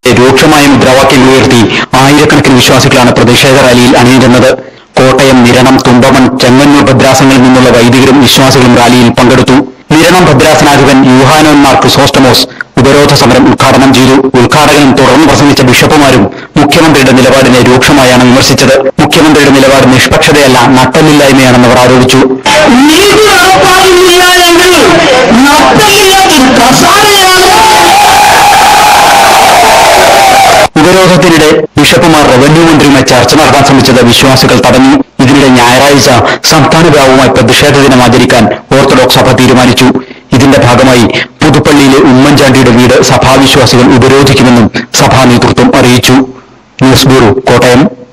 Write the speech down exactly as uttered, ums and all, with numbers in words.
രൂക്ഷമായ മുദ്രാവാക്യങ്ങൾ ഉയർത്തി ആയിരക്കണക്കിന് വിശ്വാസികളാണ് പ്രതിഷേധ റാലിയിൽ അണിനിരുന്നത്. കോട്ടയം, നിരണം, തുമ്പമൺ, ചെങ്ങന്നൂർ ഭദ്രാസനങ്ങളിൽ നിന്നുള്ള വൈദികരും വിശ്വാസികളും റാലിയിൽ പങ്കെടുത്തു. നിരണം ഭദ്രാസനാധിപൻ യൂഹാനോൻ മാർ ക്രിസോസ്റ്റമോസ് ഉപരോധ സമരം ഉദ്ഘാടനം ചെയ്തു. ഉദ്ഘാടകനും തുടർന്ന് പ്രസംഗിച്ച ബിഷപ്പുമാരും മുഖ്യമന്ത്രിയുടെ നിലപാടിനെ രൂക്ഷമായാണ് വിമർശിച്ചത്. മുഖ്യമന്ത്രിയുടെ നിലപാട് നിഷ്പക്ഷതയല്ല, നട്ടമില്ലായ്മയാണെന്നവർ ആരോപിച്ചു. ഉപരോധത്തിനിടെ ബിഷപ്പുമാർ റവന്യൂ മന്ത്രിയുമായി ചർച്ച നടത്താൻ ശ്രമിച്ചത് വിശ്വാസികൾ തടഞ്ഞു. ഇതിനിടെ ഞായറാഴ്ച സംസ്ഥാന വ്യാപകമായി പ്രതിഷേധ ദിനം ആചരിക്കാൻ ഓർത്തഡോക്സ് സഭ തീരുമാനിച്ചു. ഇതിന്റെ ഭാഗമായി പുതുപ്പള്ളിയിലെ ഉമ്മൻചാണ്ടിയുടെ വീട് സഭാവിശ്വാസികൾ ഉപരോധിക്കുമെന്നും സഭാ നേതൃത്വം അറിയിച്ചു. News bureau, Kottayam.